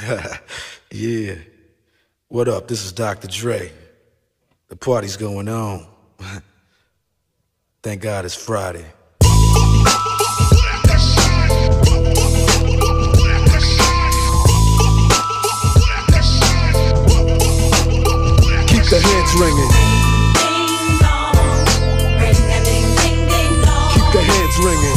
Yeah. What up? This is Dr. Dre. The party's going on. Thank God it's Friday. Keep the heads ringing. Keep the heads ringing.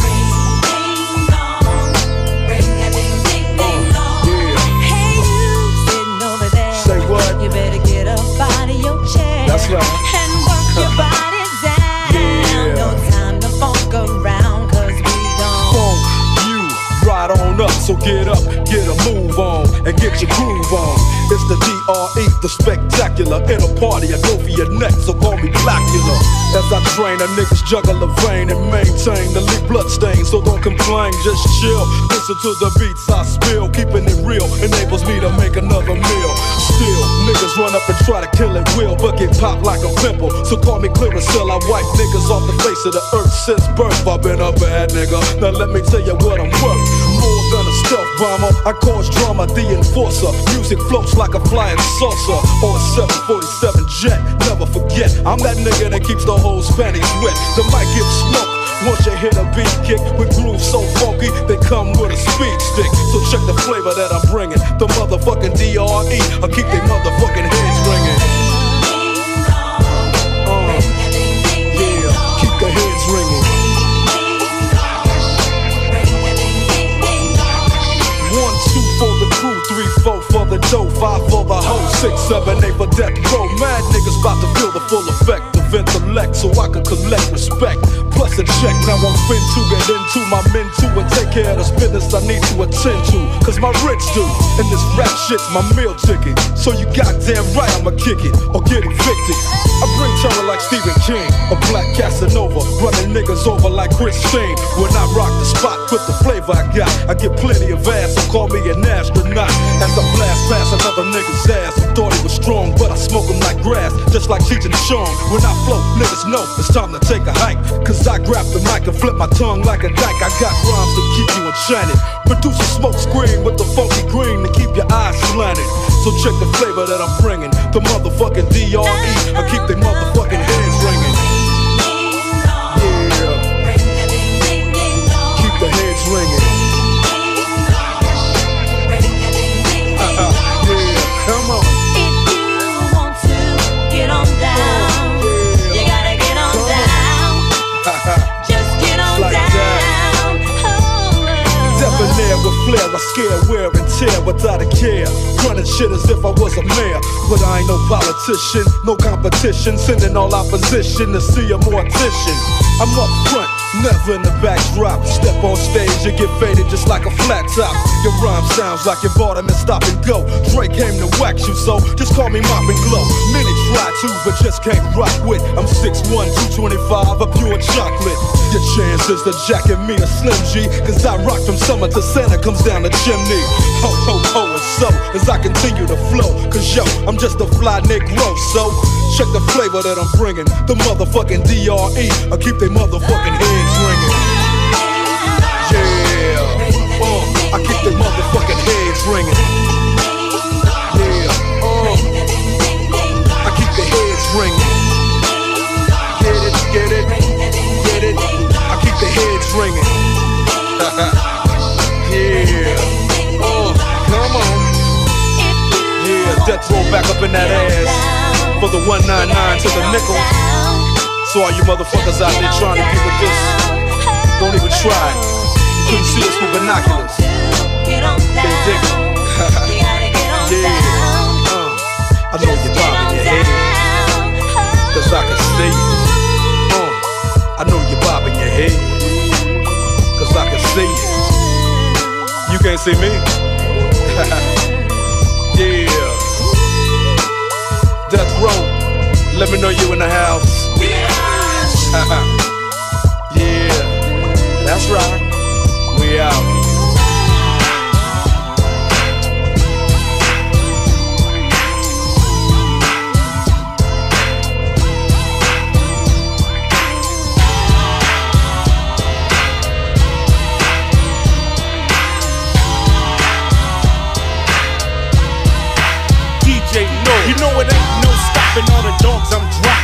That's right. And work your body down. Yeah. No time to funk around, cause we don't Funk you right on up, so get up, get a move on, and get your groove on. It's the DRE, the spectacular. In a party, I go for your neck, so call me Blackula. As I train, a niggas juggle a vein and maintain the leak bloodstain, so don't complain, just chill. Listen to the beats I spill, keeping it real enables me to make another meal. Still, niggas run up and try to kill it will, but get popped like a pimple. So call me Clearasil, I wipe niggas off the face of the earth since birth. I've been a bad nigga, now let me tell you what I'm worth. More than a stealth bomber, I cause drama, the enforcer. Music floats like a flying saucer or a 747 jet. Never forget, I'm that nigga that keeps the whole panties wet. The mic gives smoke once you hit a beat kick with grooves so funky, they come with a speed stick. So check the flavor that I'm bringing. The motherfucking DRE, I keep they motherfucking heads ringing. Yeah, keep the heads ringing. 1, 2 for the crew, 3, 4 for the dough, 5 for the hoe, 6, 7, 8 for death row. Mad niggas about to feel the full effect of intellect, so I can collect respect. Plus a check, now I'm fin to get into my men too and take care of this business I need to attend to. Cause my rich do, and this rap shit's my meal ticket. So you goddamn right I'ma kick it or get evicted. I bring terror like Stephen King, a black Casanova, running niggas over like Christine. When I rock the spot with the flavor I got, I get plenty of ass, so call me an astronaut. As I blast past another nigga's ass, I thought he was strong, but I smoke him like grass, just like Cheech and Chong. When I flow, niggas know it's time to take a hike, cause I grab the mic and flip my tongue like a dyke. I got rhymes to keep you enchanted. Produce a smoke screen with the funky green to keep your eyes slanted. So check the flavor that I'm bringing. The motherfucking DRE, I keep they motherfucking heads ringing. Yeah, keep the heads ringing. Yeah, come on. If you want to get on down, you gotta get on down. Just get on Like down. Debonair with flair, I scare, wear and tear without a care. Running shit as if I was a mayor, but I ain't no politician, no competition. Sending all opposition to see a mortician. I'm up front, never in the backdrop. Step on stage, you get faded just like a flat top. Your rhyme sounds like you bought them and stop and go. Drake came to wax you, so just call me Mop and Glow. Many try to, but just can't rock with. I'm 6'1", 225, a pure chocolate. Your chances to jacket me a Slim G, cause I rock from summer to Santa comes down the chimney. Ho, ho, ho, and so as I continue to flow, cause yo, I'm just a fly Negro, so check the flavor that I'm bringing. The motherfucking DRE, I keep they motherfucking heads ringing. Yeah, I keep they motherfucking heads ringing. Yeah, I keep the heads ringing. Get it, get it, get it. I keep the heads ringing. Yeah, come on. Yeah, death roll back up in that ass for the 199 to the nickel. So all you motherfuckers out there trying to get with this, don't even try. You couldn't see us with binoculars. They dig it. Yeah, I know you're bobbing your head, cause I can see it. I know you're bobbing your head, cause I can see it. You can't see me? Yeah. Death row, let me know you in the house. Yeah, that's right. We out.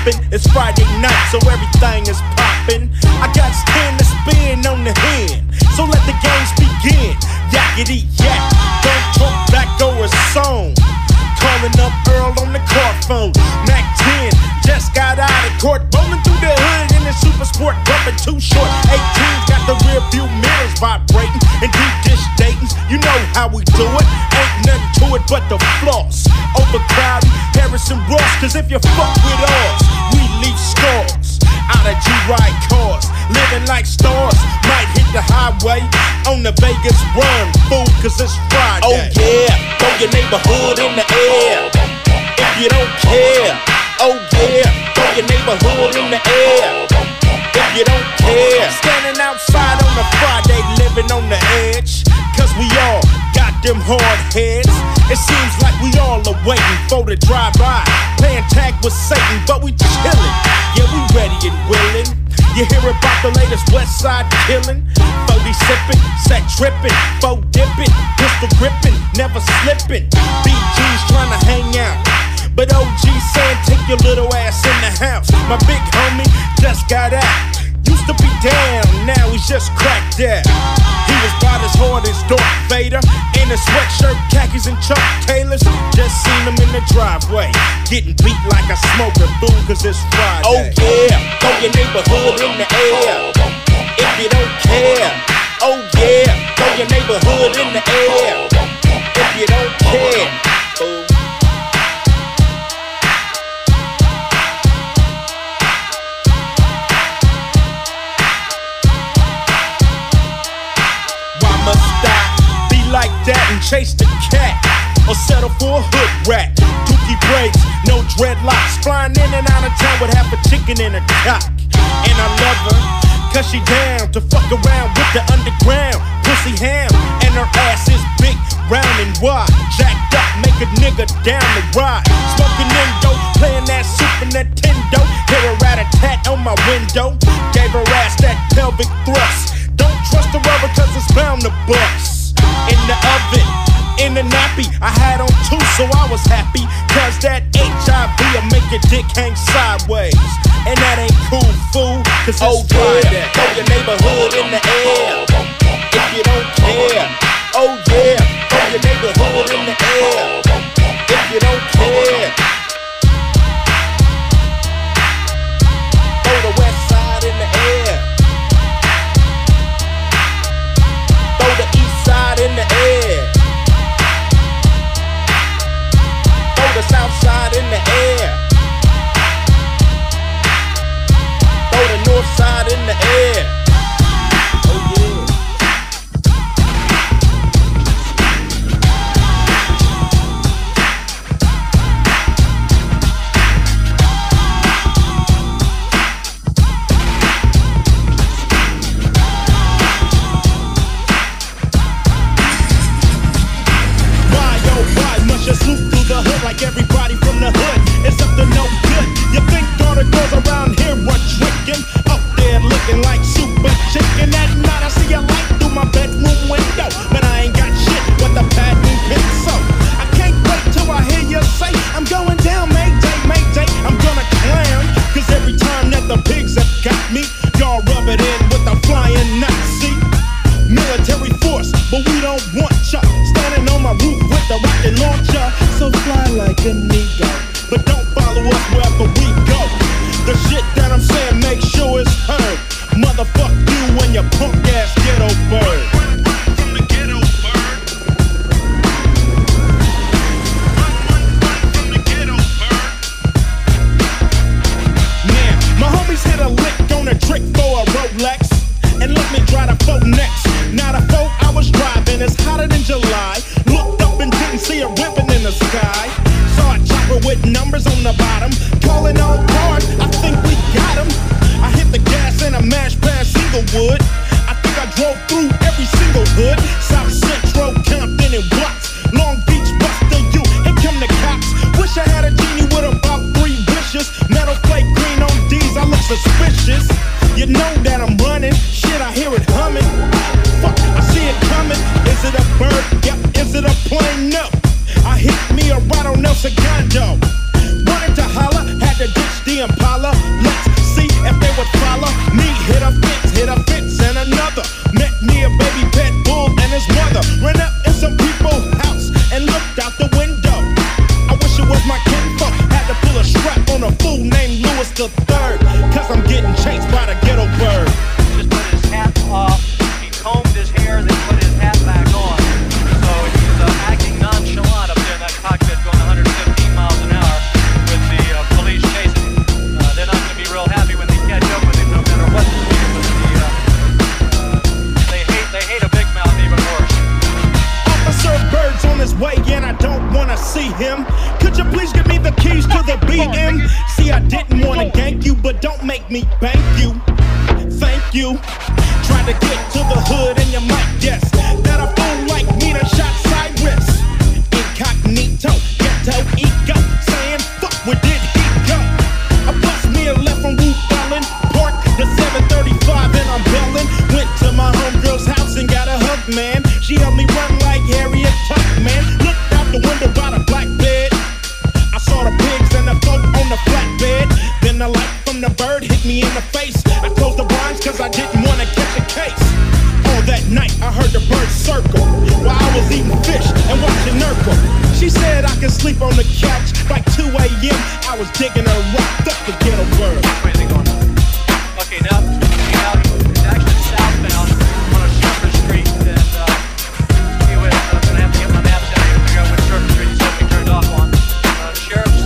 hopping. It's Friday night, so everything is popping. I got stand to spin on the hand, so let the games begin. Yakety yak, don't talk back over a song. Calling up Earl on the car phone. Mac 10 just got out of court, rolling through the hood in the super sport, bumping too short. 18's got the rear view mirrors vibrating and deep dish datings. You know how we do it, ain't nothing to it but the floss. Overcrowding Harrison Ross, cause if you fuck with ours, we leave scars. Out of G-Ride cars, living like stars. Might hit the highway on the Vegas run, fool, cause it's Friday. Oh yeah, throw your neighborhood in the air if you don't care. Oh yeah, throw your neighborhood in the air if you don't care. Standing outside on a Friday, living on the edge, cause we all got them hard heads. It seems like we all are waiting for the drive-by, playing tag with Satan, but we chillin'. Yeah, we ready and willing. You hear about the latest West Side killing? 40 sippin', set trippin', 4 dippin', pistol grippin', never slippin'. BG's tryna hang out, but OG saying take your little ass in the house. My big homie just got out. Used to be down, now he's just cracked out. He was about as hard as Darth Vader, in a sweatshirt, khakis, and Chuck Taylors. Just seen him in the driveway, getting beat like a smoker, fool, cause it's Friday. Oh yeah, throw your neighborhood in the air if you don't care. Oh yeah, throw your neighborhood in the air if you don't care. Oh. Must I be like that and chase the cat, or settle for a hood rat? Dookie braids, no dreadlocks, flying in and out of town with half a chicken in her cock. And I love her, cause she down to fuck around with the underground pussy ham. And her ass is big, round and wide, jacked up, make a nigga down the ride. Smoking Indo, playing that Super Nintendo. Hear her rat-a-tat on my window, gave her ass that pelvic thrust. Don't trust the rubber cause it's bound to bust. In the oven, in the nappy, I had on 2 so I was happy, cause that HIV'll make your dick hang sideways. And that ain't cool, fool, cause it's Friday. Throw your neighborhood in the air if you don't care. Oh yeah, throw your neighborhood in the air if you don't care. Throw the west side in the air, throw the east side in the air, throw the south side in the air, throw the north side in the air. Oh yeah. Just loop through the hood like everybody from the hood. It's up to no good. You think all the girls around here were tricking? Up there looking like super chicken. At night I see a light through my bedroom window, but I ain't got shit with the patent pin. So I can't wait till I hear you say I'm going down, Mayday, Mayday. I'm gonna clown, cause every time that the pigs have got me, y'all rub it in with the flying Nazi military force, but we don't want ya standing on my roof with the rocket launcher. So fly like a nigga, but don't follow us wherever we go. The shit that I'm saying, make sure it's heard. Motherfuck you and your punk ass ghetto bird. From the ghetto bird. Run from the ghetto bird. Now, my homies hit a lick on a trick for a Rolex and let me drive the 4 next. Now the 4 I was driving, it's hotter than July. Looked up and didn't see a ribbon in the sky. Saw a chopper with numbers on the bottom, calling all cars, I think we got him. I hit the gas and I mashed past Inglewood. I think I drove through every single hood. South Central, Compton and Watts, Long Beach, Buster U, here come the cops. Wish I had a genie with about 3 wishes. Metal flake green on D's, I look suspicious. You know that I'm running, shit I hear it humming. Fuck, I see it coming. Is it a bird? Yep. Is it a plane? No. I hit me a right on El Segundo. Wanted to I don't wanna see him. Could you please give me the keys to the BM? See, I didn't wanna gank you, but don't make me bank you. Thank you. Try to get to the hood and you might guess that a fool like me done shot Cyrus. Incognito, ghetto ego, saying fuck where did he go? I bust me a left from Wu Fallon, parked the 735 and I'm bellin'. Went to my homegirl's house and got a hug, man. She helped me run like Harriet Tubman. Looked out the window by the black bed. I saw the pigs and the goat on the flatbed. Then the light from the bird hit me in the face. I closed the blinds cause I didn't wanna catch a case. All that night I heard the birds circle while I was eating fish and watching Urkel. She said I could sleep on the couch like 2 a.m. I was digging her rocked up to get a word. Wait, they going on? Okay, now it's actually southbound on a Shepherd Street. And anyway, I'm gonna have to get my maps out here to figure out which Shepherd Street he said we turned off on. Sheriff's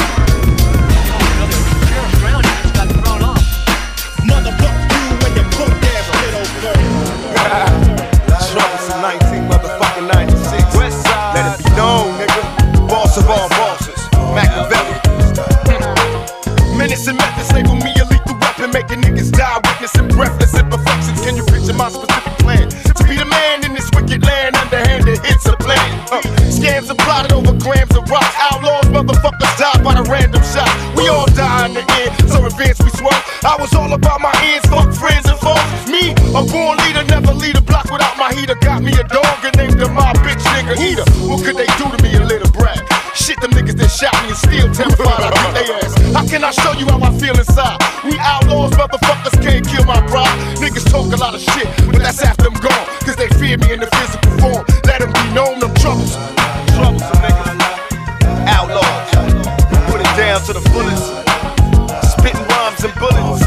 ground just got thrown off. Motherfucker, you and your punk ass little bird. Troubles in 1996. West side. Let it be known, nigga. Boss of all bosses. Machiavelli. Menace and methods label me a lethal weapon, making niggas die, witnessing breathless imperfections. Can you picture my specific plan? To be the man in this wicked land, underhanded hits a plan. Scams are plotted over grams of rock. Outlaws, motherfuckers die by the random shot. We all die in the end, so advance we swung. I was all about my ends, fuck friends and foes. Me, a born leader, never lead a block without my heater. Got me a dog and named her my bitch nigga Eater. What could they do to me, a little brat? Shit, them niggas that shot me and still terrified I beat they ass. How can I show you how I feel inside? We outlaws, motherfuckers can't kill my pride. Niggas talk a lot of shit, but that's after I'm gone. Cause they fear me in the physical form. Let them be known, them troubles. Troublesome niggas. Outlaws. Put it down to the fullest. Spitting rhymes and bullets.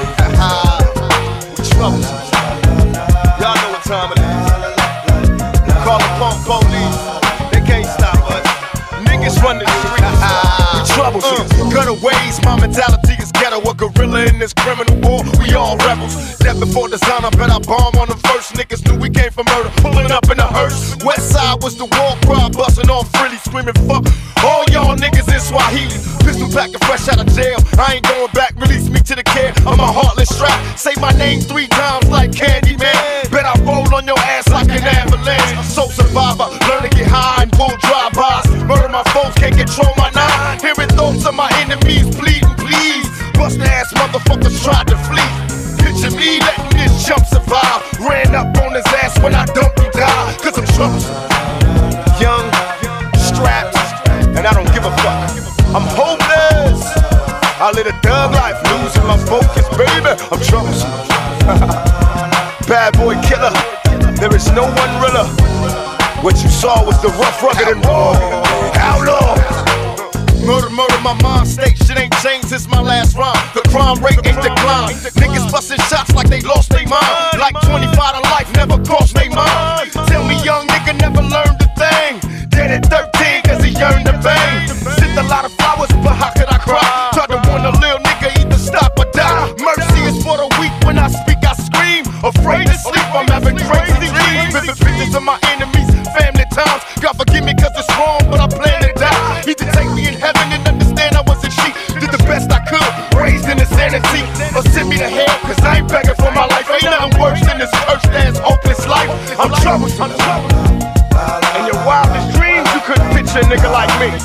We troublesome. Y'all know what time it is. Call the punk police. They can't stop us. Niggas run the streets. We troublesome. Cutaways, my mentality is ghetto. A gorilla in this criminal war. We all rebels. Death before design, I bet I bomb on them first. Niggas knew we came from murder. Pulling up in a hearse. West side was the war cry. Busting off frilly, screaming fuck all y'all niggas in Swahili. Pistol packing fresh out of jail. I ain't going back. Release me to the care of my heartless strap. Say my name 3 times like Candyman. Bet I roll on your ass like an avalanche. Soul survivor. Learn to get high and pull drive-bys. Murder my foes, can't control my nine. Hearing thoughts of my enemies pleading, please. Bust ass motherfuckers tried to flee. Picture me letting this chump survive. Ran up on his ass when I dumped him down. Cause I'm troublesome. Young, strapped, and I don't give a fuck. I'm hopeless. I live a thug life, losing my focus, baby. I'm troublesome. Bad boy killer. There is no one realer. What you saw was the rough, rugged, and raw. Outlaw. Murder, murder, my mind state. Shit ain't changed since my last rhyme. The crime rate ain't declined. Niggas busting shots like they lost their mind. Like 25 to life never crossed their mind. Tell me young nigga never learned a thing. Dead at 13 cause he yearned to bang. Sent a lot of flowers, but how could I cry? Tried to warn a little nigga either stop or die. Mercy is for the weak, when I speak I scream. Afraid to sleep, I'm having crazy dreams. Vivid pictures of my enemies, family times. God forgive me cause it's wrong, but I plan to die. He to take me in heaven and understand I wasn't sheep. Did the best I could, raised in insanity. Or send me to hell cause I ain't begging for my life. Ain't nothing worse than this cursed ass hopeless life. I'm troublesome. In your wildest dreams you couldn't picture a nigga like me.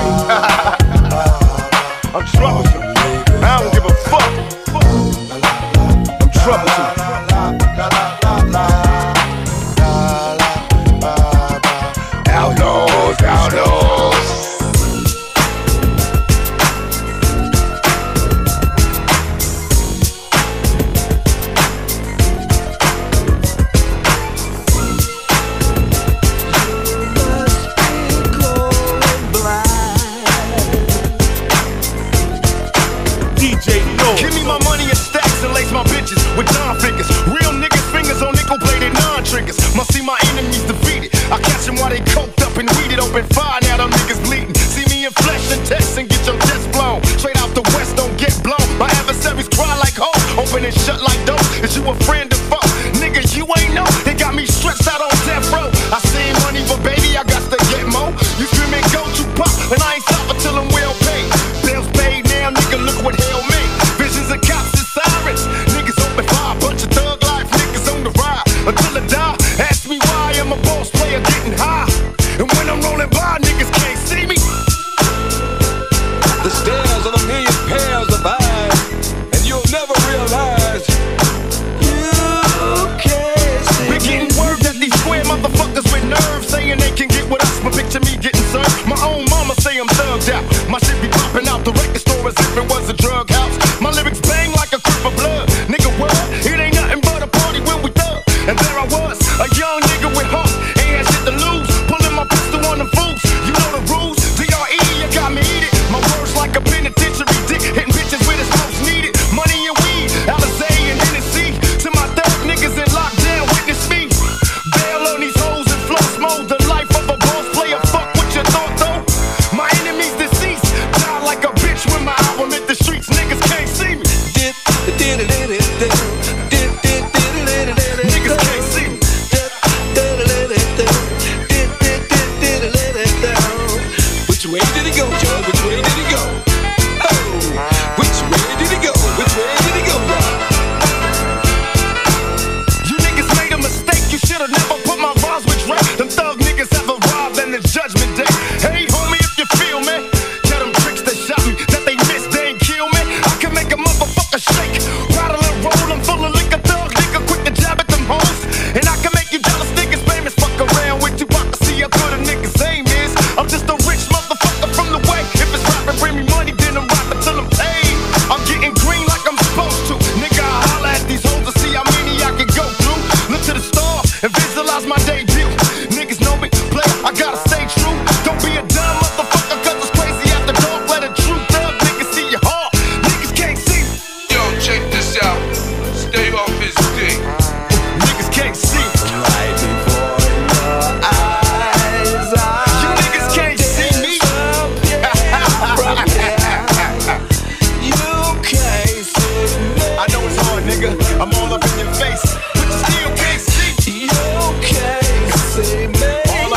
I'm troublesome. I don't give a fuck. I'm troublesome. Outlaws, outlaws. Give me my money in stacks and lace my bitches with dime figures. Real niggas' fingers on nickel-plated non-triggers. Must see my enemies defeated. I catch them while they coked up and weeded. Open fire, now them niggas bleeding. See me in flesh and text and get your chest blown. Straight out the west, don't get blown. My adversaries cry like hoes, open and shut like doors. Is you a friend or foe? Nigga, you ain't know. They got me stretched out on death row. I seen money, but baby, I got to get more. You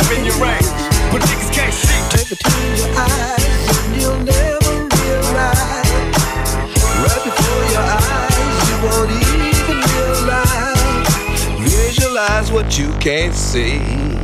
within your range, but niggas can't see. Take it to your eyes and you'll never realize. Right before your eyes, you won't even realize. Visualize what you can't see.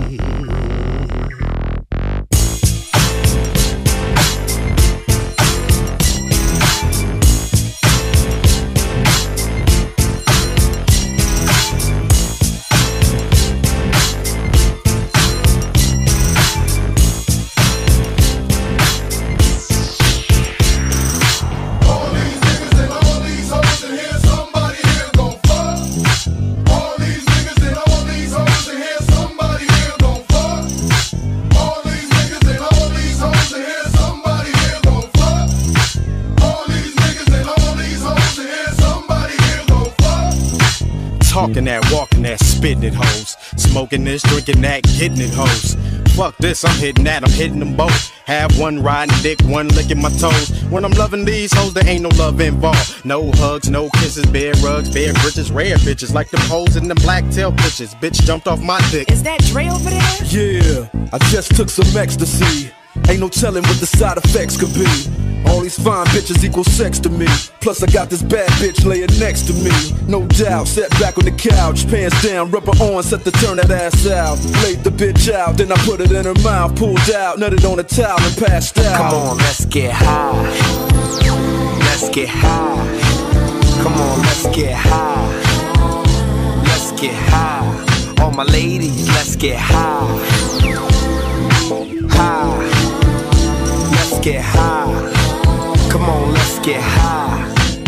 Talking that, walking that, spitting it, hoes. Smoking this, drinking that, getting it, hoes. Fuck this, I'm hitting that, I'm hitting them both. Have one riding dick, one licking my toes. When I'm loving these hoes, there ain't no love involved. No hugs, no kisses, bed rugs, bed bridges, rare bitches. Like them hoes in them black tail bitches. Bitch jumped off my dick. Is that Dre over there? Yeah, I just took some ecstasy. Ain't no telling what the side effects could be. All these fine bitches equal sex to me. Plus I got this bad bitch laying next to me. No doubt, sat back on the couch, pants down, rubber on, set to turn that ass out. Laid the bitch out, then I put it in her mouth, pulled out, nutted on a towel and passed out. Come on, let's get high. Let's get high. Come on, let's get high. Let's get high. All my ladies, let's get high. High. Let's get high. Come on, let's get high.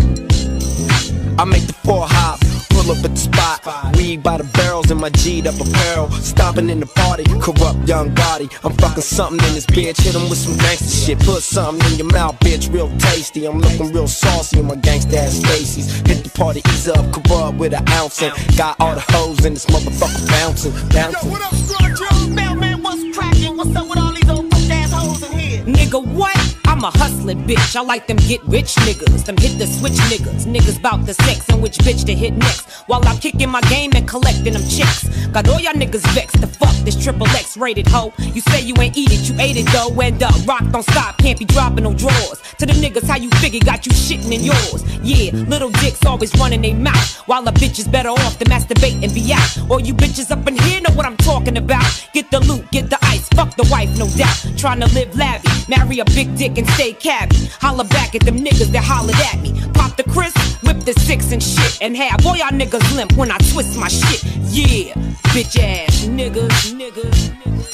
I make the 4 hop, pull up at the spot. Weed by the barrels in my G'd up apparel. Stomping in the party, corrupt young body. I'm fucking something in this bitch, hit him with some gangsta shit. Put something in your mouth, bitch, real tasty. I'm looking real saucy in my gangsta ass Stacy's. Hit the party, ease up, corrupt with an ounce. And got all the hoes in this motherfucker bouncing, bouncing. Yo, what up, Scrunch? Mailman, what's cracking? What's up with all these old fuck ass hoes in here? Nigga, what? I'm a hustling bitch. I like them get rich niggas, them hit the switch niggas. Niggas bout the sex and which bitch to hit next. While I'm kicking my game and collecting them chicks. Got all y'all niggas vexed to fuck this triple X rated hoe. You say you ain't eat it, you ate it though. And rock don't stop, can't be dropping no drawers. To the niggas, how you figure got you shitting in yours. Yeah, little dicks always running they mouth. While a bitch is better off to masturbate and be out. All you bitches up in here know what I'm talking about. Get the loot, get the ice, fuck the wife, no doubt. Trying to live lavish, marry a big dick and stay cabby. Holla back at them niggas that hollered at me. Pop the Chris, whip the 6 and shit. And have all y'all niggas limp when I twist my shit. Yeah, bitch ass niggas, niggas, niggas.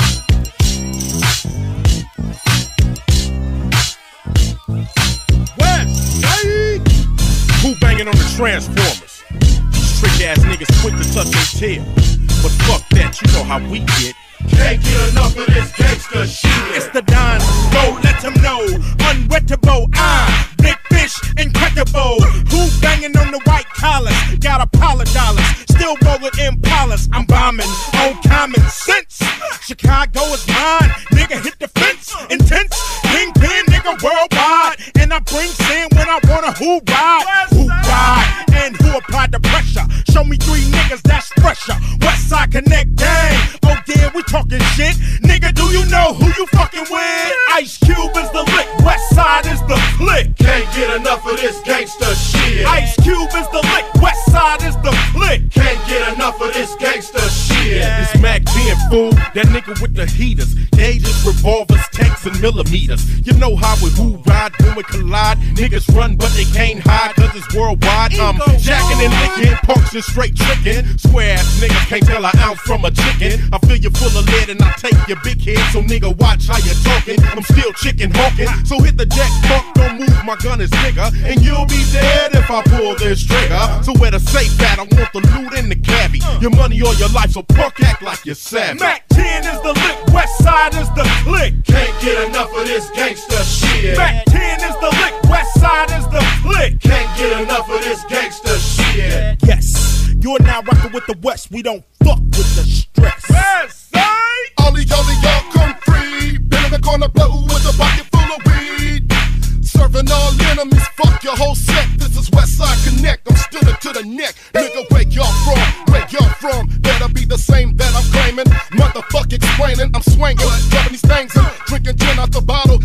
West Side! Who banging on the Transformers? These trick ass niggas quick to tuck their tail. But fuck that, you know how we get. Can't get enough of this gangsta shit. It's the Don, go let them know. Unwettable, big fish, incredible. Who banging on the white collars? Got $1 dollars, still rolling Impalas. I'm bombing on common sense. Chicago is mine, nigga hit the fence. Intense, kingpin, nigga worldwide. And I bring sin when I wanna who ride, and who applied the pressure. Show me 3 niggas that's fresher. Westside Connect gang. Oh yeah, we talking shit. Nigga, do you know who you fucking with? Ice Cube is the lick, Westside is the click. Can't get enough of this gangsta shit. Ice Cube is the lick, Westside is the click. Can't get enough of this gangsta shit. It's Mac 10, fool, that nigga with the heaters. Gauges, revolvers, tanks, and millimeters. You know how we who ride when we collide. Niggas run but they can't hide cause it's worldwide. I'm jacking and licking, punks and straight tricking. Square ass niggas can't tell an ounce from a chicken. I feel you full of lead and I take your big head. So nigga watch how you talking. I'm still chicken hawking. So hit the jack, fuck, don't move, my gun is bigger. And you'll be dead if I pull this trigger. So where the safe at, I want the loot in the cabbie. Your money or your life, so punk act like you're savage. Mac 10 is the lick, Westside is the click. Can't get enough of this gangsta shit. Mac 10 is the lick, Westside is the click. Can't get enough of this gangsta shit. Yes, you're now rocking with the West, we don't fuck with the stress. Westside! Ollie jolly, y'all come free. Been in the corner, blow with a pocket full of weed. Serving all enemies, fuck your whole set. This is Westside Connect, I'm still to the neck. Nigga, where y'all from? Where y'all from? Better be the same that I'm claiming. Motherfucker, explaining. I'm swinging, rubbing these things and drinking gin out the bottle.